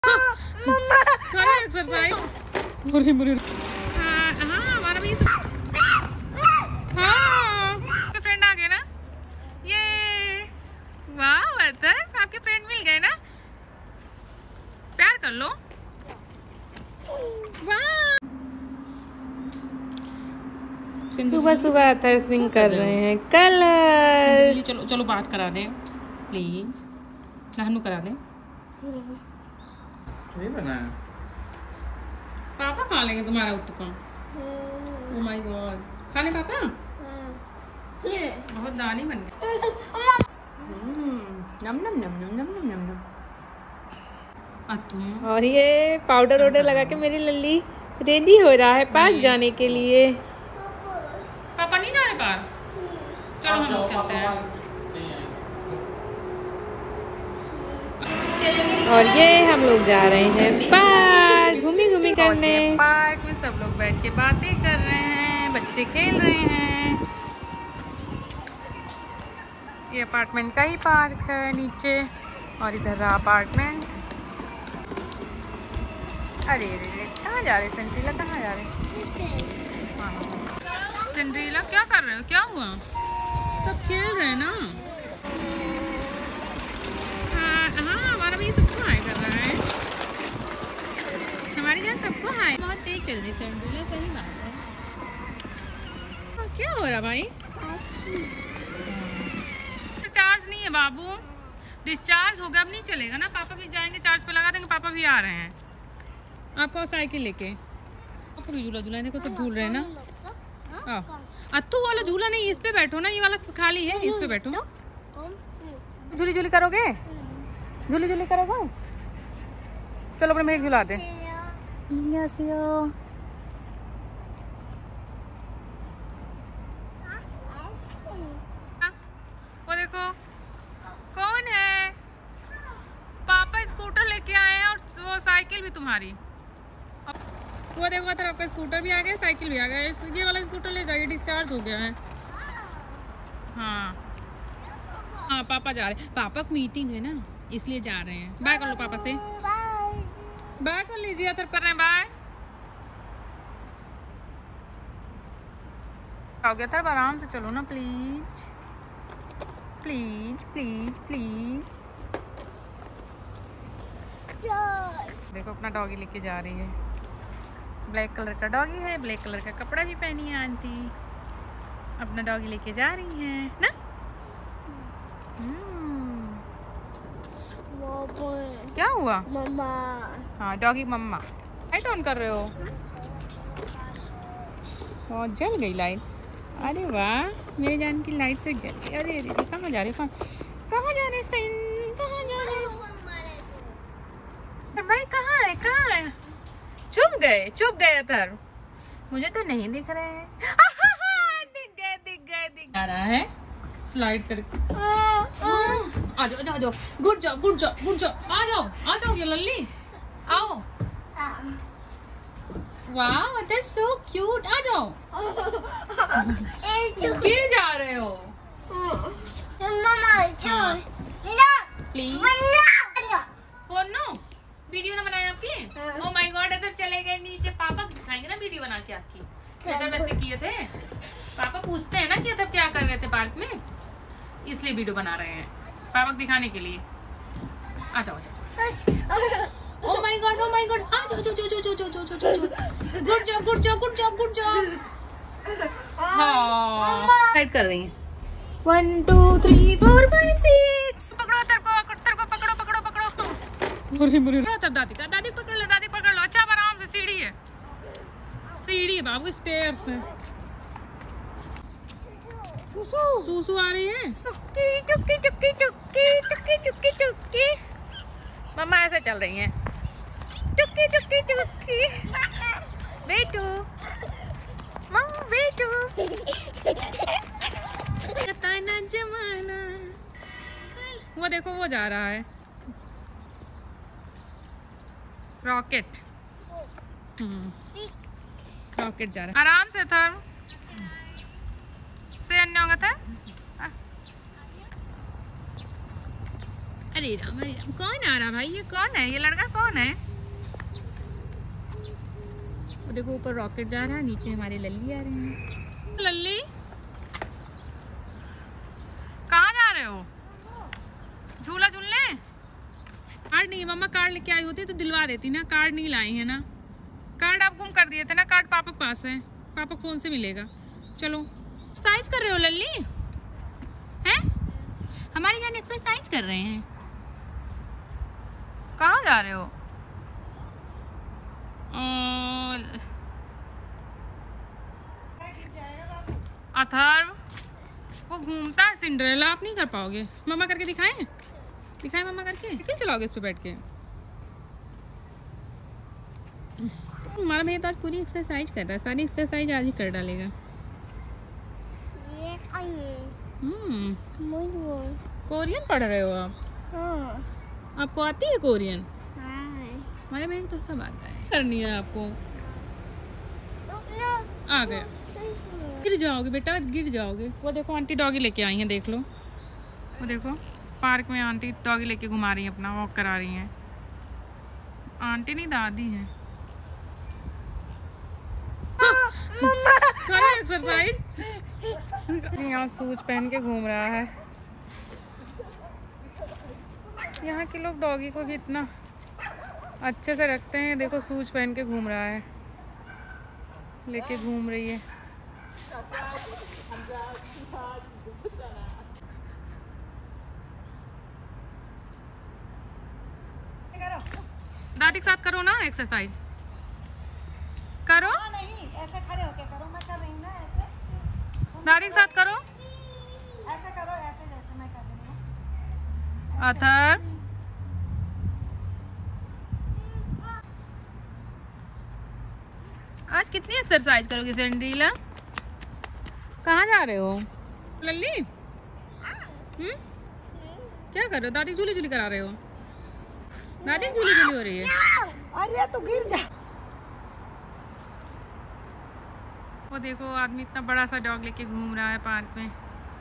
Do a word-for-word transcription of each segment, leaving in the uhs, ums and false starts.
Exercise मुरी मुरी। हाँ हमारा भी हाँ फ्रेंड आ गए ना। ये वाह अतर आपके फ्रेंड मिल गए ना। प्यार कर लो। सुबह सुबह अतर सिंह कर रहे हैं कलर। चलो चलो बात करा दें प्लीज। नहनू करा दें। ये बनाया पापा खा लेंगे तुम्हारा उत्तपम। ओह माय गॉड खा ले पापा। बहुत दानी बन गया। नम नम नम नम नम नम नम नम। तुम और ये पाउडर वाउडर लगा के मेरी लल्ली रेडी हो रहा है पार्क जाने के लिए। पापा नहीं जा रहे पार्क। चलो हम लोग चलते हैं। और ये हम लोग जा रहे हैं पार्क घूमी घूमी करने। पार्क में सब लोग बैठ के बातें कर रहे हैं, बच्चे खेल रहे हैं। ये अपार्टमेंट का ही पार्क है नीचे और इधर रहा अपार्टमेंट। अरे अरे अरे कहाँ जा रहे सेंट्रीला, कहाँ जा रहे सेंट्रीला? क्या कर रहे हो? क्या हुआ? सब खेल रहे हैं ना। हाँ हाँ हमारा भी सबको हाय कर रहा है। हमारी जान सबको हाय। बहुत तेज चल रही सेंट्रीला, सही बात है। क्या हो रहा भाई? चार्ज नहीं है बाबू, डिस्चार्ज हो गया, अब नहीं चलेगा ना। पापा भी जाएंगे चार्ज पे लगा देंगे। पापा भी आ रहे हैं आपको साइकिल लेके। आपको भी झूला झूला देखो सब झूल रहे हैं ना। अत्तू वाला झूला नहीं, इस पे बैठो ना, ये वाला खाली है, इस पे बैठो। झूली झूली करोगे? झूली झूली करोगे? चलो अपने मेघ झूला दे। वो देखो कौन है? पापा स्कूटर लेके आए हैं और वो साइकिल भी तुम्हारी। वो देखो अतर आपका स्कूटर भी आ गया, साइकिल भी आ गया। ये वाला स्कूटर ले जाइए, डिस्चार्ज हो गया है। हाँ हाँ पापा जा रहे हैं। पापा की मीटिंग है ना इसलिए जा रहे हैं। बाय कर लो पापा से। बाय कर लीजिए। अतर कर रहे हैं बाय। हो गया था, आराम से चलो ना प्लीज प्लीज प्लीज प्लीज। देखो अपना डॉगी लेके जा रही है। ब्लैक कलर का डॉगी है, ब्लैक कलर का कपड़ा भी पहनी है आंटी। अपना डॉगी लेके जा रही हैं ना। क्या हुआ मम्मा? हाँ डॉगी मम्मा। लाइट ऑन कर रहे हो? और जल गई लाइट। अरे वाह मेरी जान की लाइट तो जल गई। अरे अरे कहाँ जा रहे? कहाँ कहाँ जा रहे? कहाँ जा रहे भाई? कहाँ है कहाँ है? चुप गए चुप गए अतर। मुझे तो नहीं दिख रहे हैं। दिख गए दिख गए दिख आ रहा है स्लाइड करके। आ जाओ आ जाओ good job good job good job. आ जाओ आ जाओ ये लल्ली आओ। वाह अतर सो क्यूट। आ जाओ। गिर जा रहे हो प्लीज। फोन नो वीडियो ना बनाए आपकी। ओह माय गॉड अतर चले गए नीचे। पापा दिखाएंगे ना वीडियो बना के आपकी। अतर वैसे किए थे। पापा पूछते हैं ना कि अतर क्या कर रहे थे पार्क में, इसलिए वीडियो बना रहे हैं पापा दिखाने के लिए। आ जाओ आ जाओ। Oh my God oh my God. आ जाओ जाओ जाओ जाओ जाओ जाओ जाओ। Good job good job good job good job. हाँ साइड कर रही हैं। One two three four five six. पकड़ो अतर को अतर को पकड़ो पकड़ो पकड़ो। मुरी मुरी तब दादी का। दादी पकड़ लो दादी पकड़ लो। अच्छा आराम से। सीढ़ी है सीढ़ी है बाबू, स्टेयर्स है। सूसू सूसू आ रही है। चुक्की चुक्की चुक्की चुक्की चुक्की चुक्की चुक्की। मम्मा ऐसे चल रही हैं। चुक्की चुक्की चुक्की। बेटू मम्मा बेटू। कताना जमाना। वो देखो वो जा रहा है रॉकेट। रॉकेट जा रहा है। आराम से था से अन्य होगा था। अरे राम अरे राम, कौन आ रहा भाई? ये कौन है? ये लड़का कौन है? वो देखो ऊपर रॉकेट जा रहा है, नीचे हमारे लल्ली आ रहे हैं। लल्ली कहाँ जा रहे हो? झूला झूलने? कार्ड नहीं, मम्मा कार्ड लेके आई होती तो दिलवा देती ना। कार्ड नहीं लाई है ना। कार्ड आप गुम कर दिए थे ना। कार्ड पापा के पास है, पापा फोन से मिलेगा। चलो एक्सरसाइज कर रहे हो लल्ली? हैं? हमारे जान एक्सरसाइज कर रहे हैं। कहाँ जा रहे हो? अथर्व वो घूमता है सिंड्रेला, आप नहीं कर पाओगे। मम्मा करके दिखाएं? दिखाएं मम्मा करके? किस चलाओगे इस पे बैठ के? हमारा भैया तो आज पूरी एक्सरसाइज कर रहा है, सारी एक्सरसाइज आज ही कर डालेगा। हम्म कोरियन पढ़ रहे हो आप? हाँ। आपको आती है कोरियन? हाँ। हमारे भैया तो सब आता है। करनी है आपको? आ गया। गिर जाओगे बेटा, गिर जाओगे। वो देखो आंटी डॉगी लेके आई हैं, देख लो। वो देखो पार्क में आंटी डॉगी लेके घुमा रही हैं, अपना वॉक करा रही हैं। आंटी नहीं दादी है। एक्सरसाइज यहाँ शूज पहन के घूम रहा है। यहाँ के लोग डॉगी को भी इतना अच्छे से रखते हैं। देखो शूज पहन के घूम रहा है, लेके घूम रही है। दादी के साथ करो ना एक्सरसाइज, करो। नहीं ऐसे खड़े होके करो, मैं कर रही हूँ ना ऐसे। दादी के साथ करो, ऐसे करो, ऐसे जैसे मैं कर रही हूँ। अथर आज कितनी एक्सरसाइज करोगे सेंड्रीला? कहाँ जा रहे हो लल्ली? हम्म क्या कर रहे हो? दादी झूली झूली करा रहे हो? दादी झूली झूली हो रही है। अरे तू गिर जा। वो देखो आदमी इतना बड़ा सा डॉग लेके घूम रहा है पार्क में।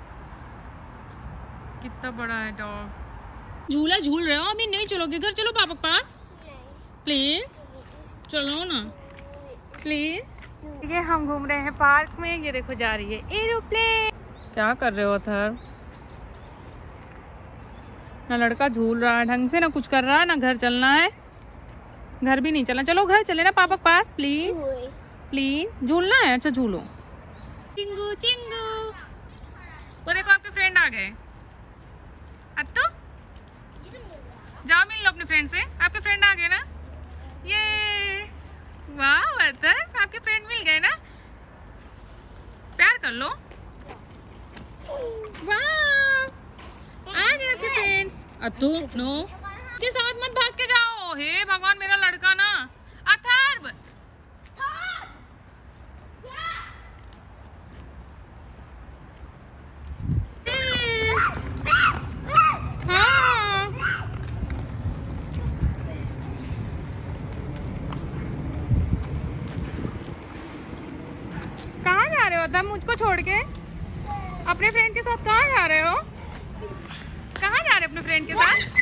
कितना बड़ा है डॉग। झूला झूल रहे हो? अभी नहीं चलोगे घर? चलो पापा के पास प्लीज, चलो ना प्लीज। ठीक है हम घूम रहे हैं पार्क में। ये देखो जा रही है एरोप्लेन। क्या कर रहे हो अथर? ना लड़का झूल रहा है ढंग से, ना कुछ कर रहा है, ना घर चलना है। घर भी नहीं चलना। चलो घर चले ना पापा के पास प्लीज प्लीज। झूलना है? अच्छा झूलो। चिंगू चिंगू। वो देखो आपके फ्रेंड आ गए। अत्तू जाओ मिल लो अपने फ्रेंड से। आपके फ्रेंड आ गए ना? ये वाह अत्तर आपके फ्रेंड मिल गए ना? प्यार कर लो। वाह आ गए आपके फ्रेंड्स। अत्तू नो के साथ मत भाग के जाओ। हे भगवान मेरा लड़का ना। अथर्व कहाँ जा रहे हो अथर्व? मुझको छोड़ के अपने फ्रेंड के साथ कहाँ जा रहे हो? कहाँ जा रहे हो अपने फ्रेंड के साथ?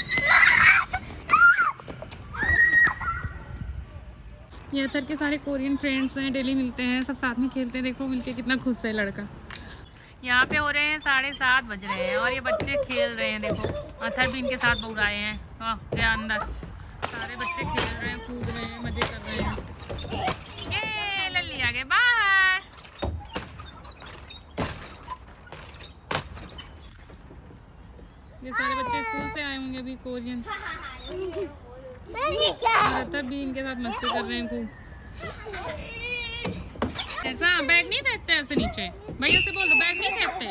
ये अथर के सारे कोरियन फ्रेंड्स हैं, डेली मिलते हैं, सब साथ में खेलते हैं। देखो मिलके कितना खुश है लड़का। यहाँ पे हो रहे हैं साढ़े सात बज रहे हैं और ये बच्चे खेल रहे हैं। देखो अथर भी इनके साथ बुलाए हैं। वाह क्या अंदर सारे बच्चे खेल रहे हैं, कूद रहे हैं, मजे कर रहे हैं। ये लल्ली आ गए बाहर। ये सारे बच्चे स्कूल से आए होंगे अभी कोरियन। अथर भी इनके साथ मस्ती कर रहे हैं खूब। ऐसा बैग नहीं फेंकते ऐसे नीचे। भैया से बोल दो बैग नहीं फेंकते।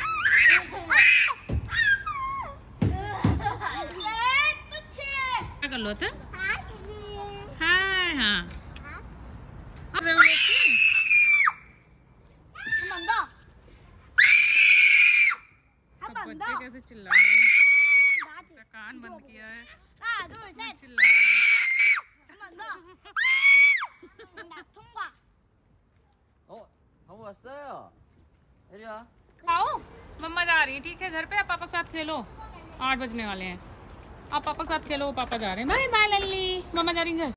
क्या कर लो था? हाँ हाँ बच्चे कैसे चिल्ला रहे हैं? कान बंद किया है, चिल्ला रहे हैं। 어, 방금 왔어요. 이리 와. आओ मम्मा जा रही है। ठीक है घर पे आप पापा के साथ खेलो। आठ बजने वाले हैं। आप पापा के साथ खेलो, पापा जा रहे हैं। बाय बाय लल्ली, मामा जा रही हैं घर।